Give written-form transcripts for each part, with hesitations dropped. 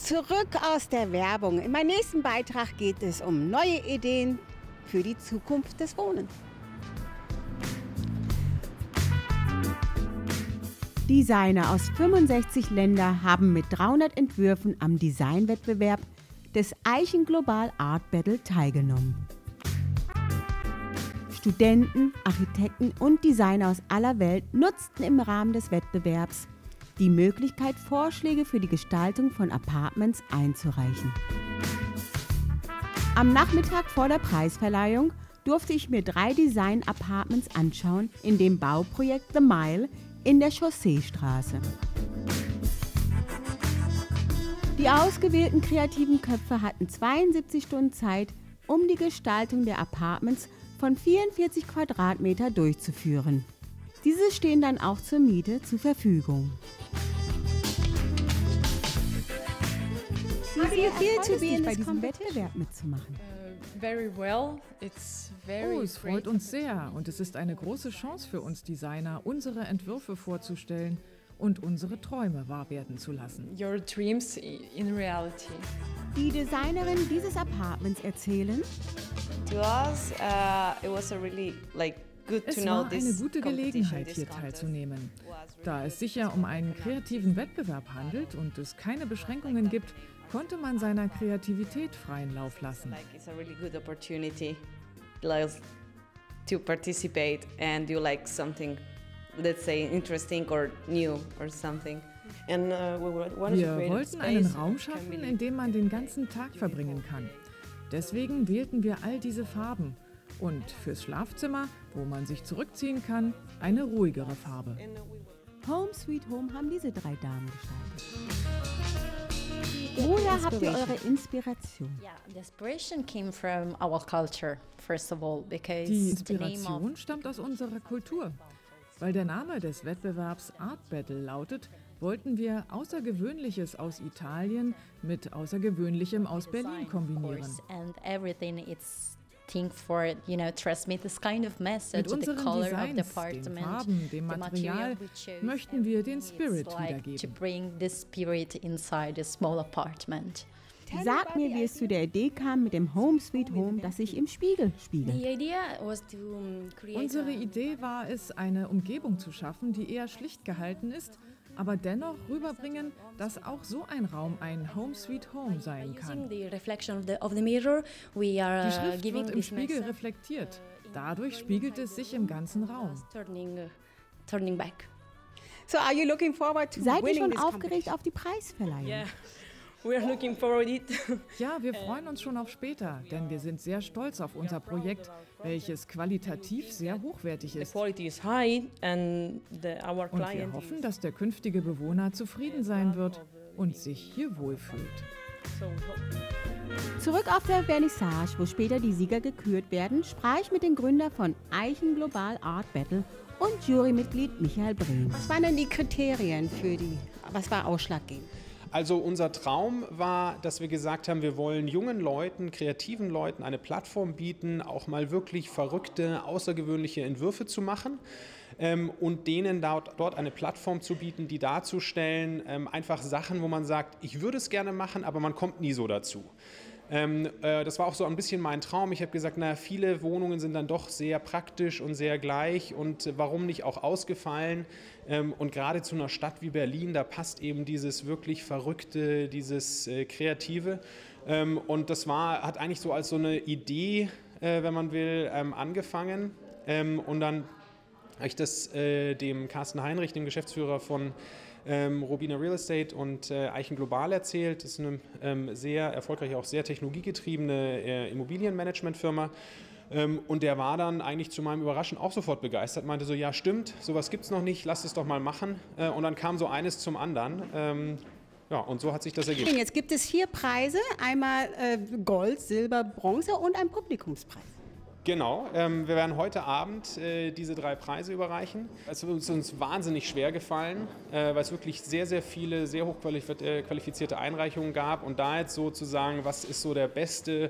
Zurück aus der Werbung. In meinem nächsten Beitrag geht es um neue Ideen für die Zukunft des Wohnens. Designer aus 65 Ländern haben mit 300 Entwürfen am Designwettbewerb des Eichen Global Art Battle teilgenommen. Studenten, Architekten und Designer aus aller Welt nutzten im Rahmen des Wettbewerbs die Möglichkeit, Vorschläge für die Gestaltung von Apartments einzureichen. Am Nachmittag vor der Preisverleihung durfte ich mir 3 Design-Apartments anschauen in dem Bauprojekt The Mile in der Chausseestraße. Die ausgewählten kreativen Köpfe hatten 72 Stunden Zeit, um die Gestaltung der Apartments von 44 Quadratmeter durchzuführen. Diese stehen dann auch zur Miete zur Verfügung. Wie viel zu be bei diesem Wettbewerb mitzumachen? Es freut uns sehr und es ist eine große Chance für uns Designer, unsere Entwürfe vorzustellen und unsere Träume wahr werden zu lassen. Your dreams in reality. Die Designerin dieses Apartments erzählen: To us, it was a really good to Es know war eine this gute competition, Gelegenheit, this hier contest. teilzunehmen. Da es sich ja um einen kreativen Wettbewerb handelt und es keine Beschränkungen gibt, konnte man seiner Kreativität freien Lauf lassen. It's a really good opportunity to participate and do something, let's say, interesting or new or something. And Wir wollten einen Raum schaffen, in dem man den ganzen Tag verbringen kann. Deswegen wählten wir all diese Farben. Und fürs Schlafzimmer, wo man sich zurückziehen kann, eine ruhigere Farbe. Home Sweet Home haben diese 3 Damen gestaltet. Woher habt ihr eure Inspiration? The inspiration came from our culture, first of all, because Die the name of Inspiration stammt aus unserer Kultur. Weil der Name des Wettbewerbs Art Battle lautet, wollten wir Außergewöhnliches aus Italien mit Außergewöhnlichem aus Berlin kombinieren. and everything it's think for, transmit this kind of message, Mit the unseren color of the Designs, den apartment, Farben, dem the Material we chose, möchten wir den Spirit to wiedergeben. bring the spirit inside a small apartment. Sag mir, wie es zu der Idee kam mit dem Home Sweet Home, das sich im Spiegel spiegelt. The idea was to create Unsere Idee war es, eine Umgebung zu schaffen, die eher schlicht gehalten ist, aber dennoch rüberbringen, dass auch so ein Raum ein Home Sweet Home sein kann. using the reflection of the mirror. We are Die Schrift giving wird im this Spiegel message, reflektiert. Dadurch spiegelt es sich im ganzen Raum. turning back. So are you looking forward to Seid ihr winning schon this aufgeregt auf die Preisverleihung? Yeah, we are looking forward it. Ja, wir freuen uns schon auf später, denn wir sind sehr stolz auf unser Projekt, welches qualitativ sehr hochwertig The ist. quality is high and our Und wir client hoffen, dass der künftige Bewohner zufrieden sein wird und sich hier wohlfühlt. Zurück auf der Vernissage, wo später die Sieger gekürt werden, sprach ich mit dem Gründer von Eichen Global Art Battle und Jurymitglied Michael Brehm. Was waren denn die Kriterien was war ausschlaggebend? Also unser Traum war, dass wir gesagt haben, wir wollen jungen Leuten, kreativen Leuten eine Plattform bieten, auch mal wirklich verrückte, außergewöhnliche Entwürfe zu machen und denen dort eine Plattform zu bieten, die darzustellen, einfach Sachen, wo man sagt, ich würde es gerne machen, aber man kommt nie so dazu. Das war auch so ein bisschen mein Traum. Ich habe gesagt, viele Wohnungen sind dann doch sehr praktisch und sehr gleich und warum nicht auch ausgefallen? Und gerade zu einer Stadt wie Berlin, da passt eben dieses wirklich Verrückte, dieses Kreative. Und das hat eigentlich so als so eine Idee, wenn man will, angefangen. Und dann habe ich das dem Carsten Heinrich, dem Geschäftsführer von Robina Real Estate und Eichen Global erzählt. Das ist eine sehr erfolgreiche, auch sehr technologiegetriebene Immobilienmanagementfirma. Und der war dann eigentlich zu meinem Überraschen auch sofort begeistert, meinte so, ja stimmt, sowas gibt es noch nicht, lass es doch mal machen. Und dann kam so eines zum anderen. Ja, und so hat sich das ergeben. Jetzt gibt es 4 Preise, einmal Gold, Silber, Bronze und einen Publikumspreis. Genau, wir werden heute Abend diese 3 Preise überreichen. Es ist uns wahnsinnig schwer gefallen, weil es wirklich sehr, sehr viele, sehr hochqualifizierte Einreichungen gab. Und da jetzt sozusagen, was ist so der beste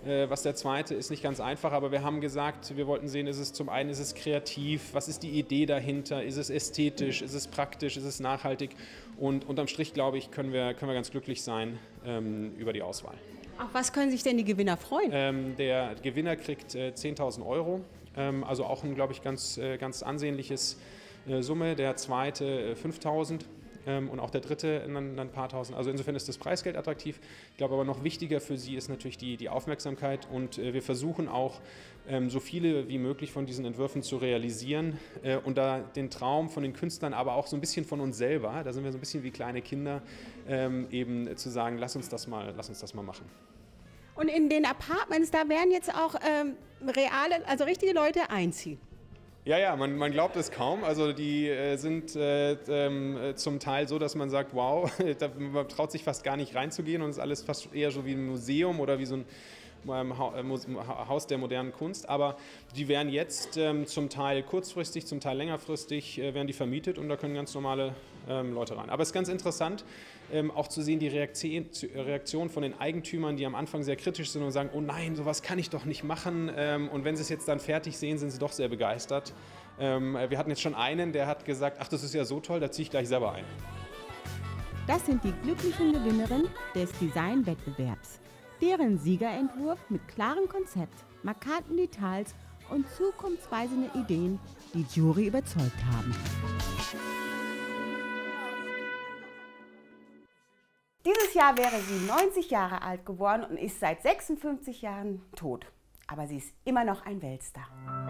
Was der zweite ist nicht ganz einfach, aber wir haben gesagt, wir wollten sehen, zum einen ist es kreativ, was ist die Idee dahinter, ist es ästhetisch, ist es praktisch, ist es nachhaltig und unterm Strich, glaube ich, können wir ganz glücklich sein über die Auswahl. Auf was können sich denn die Gewinner freuen? Der Gewinner kriegt 10.000 €, also auch ein, glaube ich, ganz ansehnliches Summe, der zweite 5.000 und auch der dritte ein paar tausend. Also insofern ist das Preisgeld attraktiv. Ich glaube aber noch wichtiger für Sie ist natürlich die Aufmerksamkeit und wir versuchen auch so viele wie möglich von diesen Entwürfen zu realisieren und da den Traum von den Künstlern, aber auch so ein bisschen von uns selber, da sind wir so ein bisschen wie kleine Kinder, eben zu sagen, lass uns das mal machen. Und in den Apartments, da werden jetzt auch also richtige Leute einziehen. Ja, man glaubt es kaum. Also die sind zum Teil so, dass man sagt, wow, man traut sich fast gar nicht reinzugehen und es ist alles fast eher so wie ein Museum oder wie so ein Haus der modernen Kunst. Aber die werden jetzt zum Teil kurzfristig, zum Teil längerfristig werden die vermietet und da können ganz normale Leute rein. Aber es ist ganz interessant, auch zu sehen, die Reaktion von den Eigentümern, die am Anfang sehr kritisch sind und sagen, oh nein, sowas kann ich doch nicht machen. Und wenn sie es jetzt dann fertig sehen, sind sie doch sehr begeistert. Wir hatten jetzt schon einen, der hat gesagt, ach, das ist ja so toll, da ziehe ich gleich selber ein. Das sind die glücklichen Gewinnerinnen des Designwettbewerbs. Deren Siegerentwurf mit klarem Konzept, markanten Details und zukunftsweisenden Ideen die Jury überzeugt haben. Dieses Jahr wäre sie 90 Jahre alt geworden und ist seit 56 Jahren tot. Aber sie ist immer noch ein Weltstar.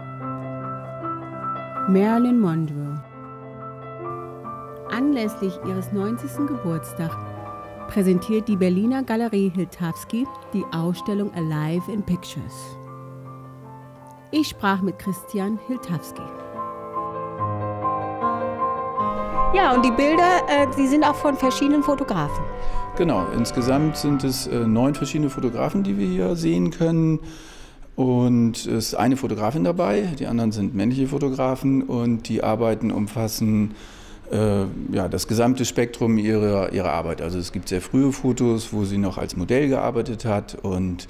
Marilyn Monroe. Anlässlich ihres 90. Geburtstags präsentiert die Berliner Galerie Hiltavsky die Ausstellung Alive in Pictures. Ich sprach mit Christian Hiltavsky. Ja, und die Bilder, die sind auch von verschiedenen Fotografen. Genau, insgesamt sind es 9 verschiedene Fotografen, die wir hier sehen können. Und es ist eine Fotografin dabei, die anderen sind männliche Fotografen und die Arbeiten umfassen das gesamte Spektrum ihrer Arbeit. Also es gibt sehr frühe Fotos, wo sie noch als Modell gearbeitet hat und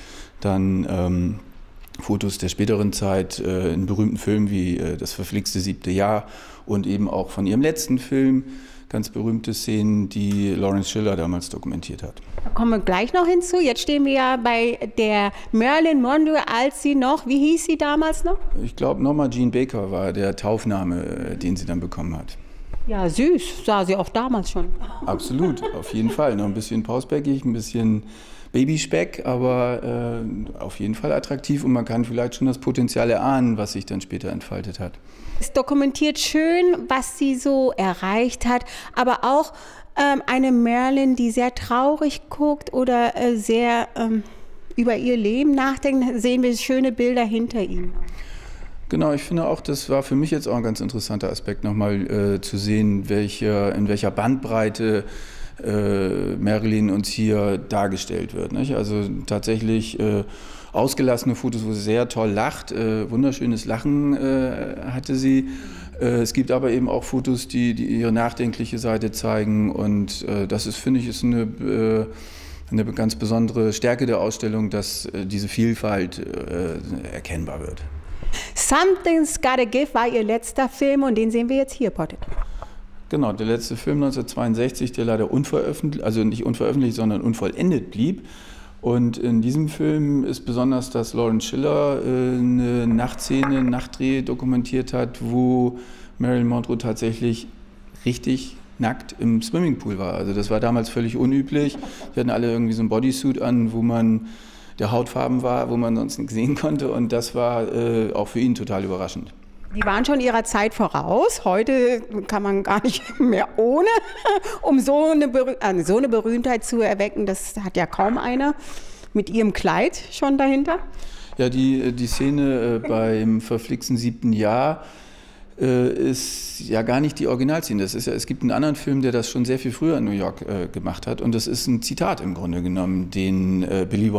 dann Fotos der späteren Zeit in berühmten Filmen wie Das verflixte 7. Jahr und eben auch von ihrem letzten Film ganz berühmte Szenen, die Lawrence Schiller damals dokumentiert hat. Da kommen wir gleich noch hinzu. Jetzt stehen wir ja bei der Marilyn Monroe, als sie noch, wie hieß sie damals noch? Ich glaube, Norma Jean Baker war der Taufname, den sie dann bekommen hat. Ja, süß, sah sie auch damals schon. Absolut, auf jeden Fall. Noch ein bisschen pausbäckig, ein bisschen Babyspeck, aber auf jeden Fall attraktiv und man kann vielleicht schon das Potenzial erahnen, was sich dann später entfaltet hat. Es dokumentiert schön, was sie so erreicht hat, aber auch eine Marilyn, die sehr traurig guckt oder sehr über ihr Leben nachdenkt, sehen wir schöne Bilder hinter ihm. Genau, ich finde auch, das war für mich jetzt auch ein ganz interessanter Aspekt, nochmal zu sehen, in welcher Bandbreite Marilyn uns hier dargestellt wird. Nicht? Also tatsächlich ausgelassene Fotos, wo sie sehr toll lacht, wunderschönes Lachen hatte sie. Es gibt aber eben auch Fotos, die ihre nachdenkliche Seite zeigen und das ist, finde ich, ist eine ganz besondere Stärke der Ausstellung, dass diese Vielfalt erkennbar wird. Something's Gotta Give war ihr letzter Film und den sehen wir jetzt hier, Potte. Genau, der letzte Film 1962, der leider unveröffentlicht, also nicht unveröffentlicht, sondern unvollendet blieb. Und in diesem Film ist besonders, dass Lawrence Schiller eine Nachtszene, einen Nachtdreh dokumentiert hat, wo Marilyn Monroe tatsächlich richtig nackt im Swimmingpool war. Also das war damals völlig unüblich. Wir hatten alle irgendwie so ein Bodysuit an, wo man der Hautfarben war, wo man sonst nichts sehen konnte und das war auch für ihn total überraschend. Die waren schon ihrer Zeit voraus. Heute kann man gar nicht mehr ohne, um so eine Berühmtheit zu erwecken. Das hat ja kaum einer mit ihrem Kleid schon dahinter. Ja, die Szene beim verflixten 7. Jahr ist ja gar nicht die Originalszene. Es gibt einen anderen Film, der das schon sehr viel früher in New York gemacht hat. Und das ist ein Zitat im Grunde genommen, den Billy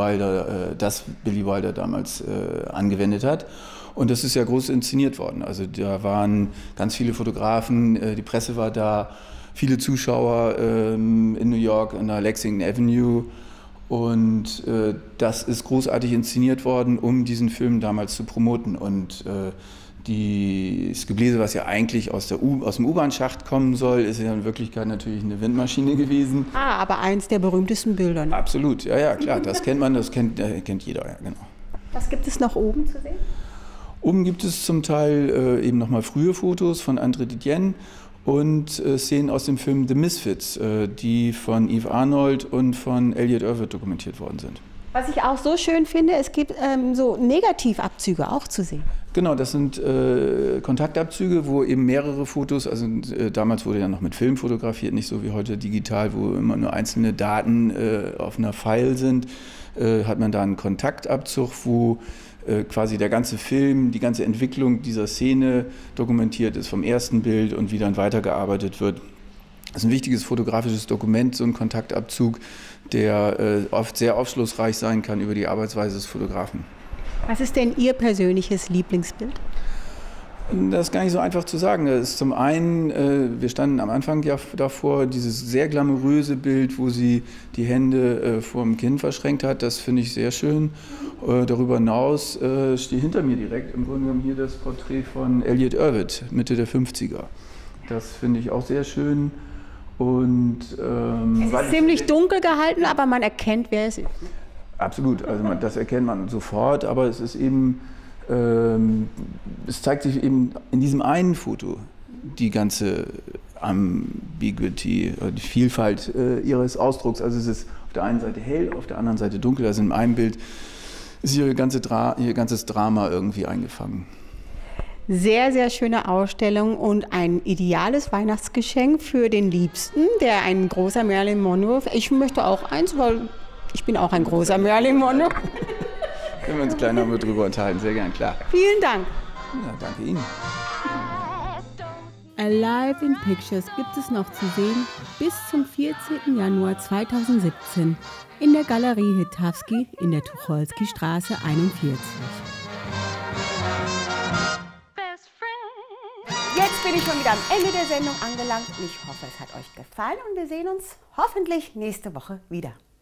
Wilder damals angewendet hat. Und das ist ja groß inszeniert worden. Also da waren ganz viele Fotografen, die Presse war da, viele Zuschauer in New York an der Lexington Avenue. Und das ist großartig inszeniert worden, um diesen Film damals zu promoten. Und das Gebläse, was ja eigentlich aus dem U-Bahn-Schacht kommen soll, ist ja in Wirklichkeit natürlich eine Windmaschine gewesen. Aber eins der berühmtesten Bilder. Ne? Absolut, ja, klar, das kennt man, das kennt jeder, ja, genau. Was gibt es noch oben zu sehen? Oben gibt es zum Teil eben nochmal frühe Fotos von André Didien und Szenen aus dem Film The Misfits, die von Eve Arnold und von Elliot Erwitt dokumentiert worden sind. Was ich auch so schön finde, es gibt so Negativabzüge auch zu sehen. Genau, das sind Kontaktabzüge, wo eben mehrere Fotos, also damals wurde ja noch mit Film fotografiert, nicht so wie heute digital, wo immer nur einzelne Daten auf einer File sind, hat man da einen Kontaktabzug, wo quasi der ganze Film, die ganze Entwicklung dieser Szene dokumentiert ist vom ersten Bild und wie dann weitergearbeitet wird. Das ist ein wichtiges fotografisches Dokument, so ein Kontaktabzug, der oft sehr aufschlussreich sein kann über die Arbeitsweise des Fotografen. Was ist denn Ihr persönliches Lieblingsbild? Das ist gar nicht so einfach zu sagen. Das ist zum einen, wir standen am Anfang ja davor, dieses sehr glamouröse Bild, wo sie die Hände vor dem Kinn verschränkt hat. Das finde ich sehr schön. Darüber hinaus steht hinter mir direkt im Grunde genommen hier das Porträt von Elliot Erwitt, Mitte der 50er. Das finde ich auch sehr schön. Und, es ist ziemlich dunkel gehalten, aber man erkennt, wer es ist. Absolut, also das erkennt man sofort, aber es ist eben, es zeigt sich eben in diesem einen Foto die ganze Ambiguity, die Vielfalt ihres Ausdrucks. Also es ist auf der einen Seite hell, auf der anderen Seite dunkel. Also in einem Bild ist ihr ganzes Drama irgendwie eingefangen. Sehr, sehr schöne Ausstellung und ein ideales Weihnachtsgeschenk für den Liebsten, der ein großer Marilyn Monroe. Ich möchte auch eins, weil ich bin auch ein großer Marilyn Monroe. Können wir uns gleich noch mal drüber unterhalten, sehr gern, klar. Vielen Dank. Ja, danke Ihnen. Alive in Pictures gibt es noch zu sehen bis zum 14. Januar 2017 in der Galerie Hitavsky in der Tucholsky-Straße 41. Jetzt bin ich schon wieder am Ende der Sendung angelangt. Ich hoffe, es hat euch gefallen und wir sehen uns hoffentlich nächste Woche wieder.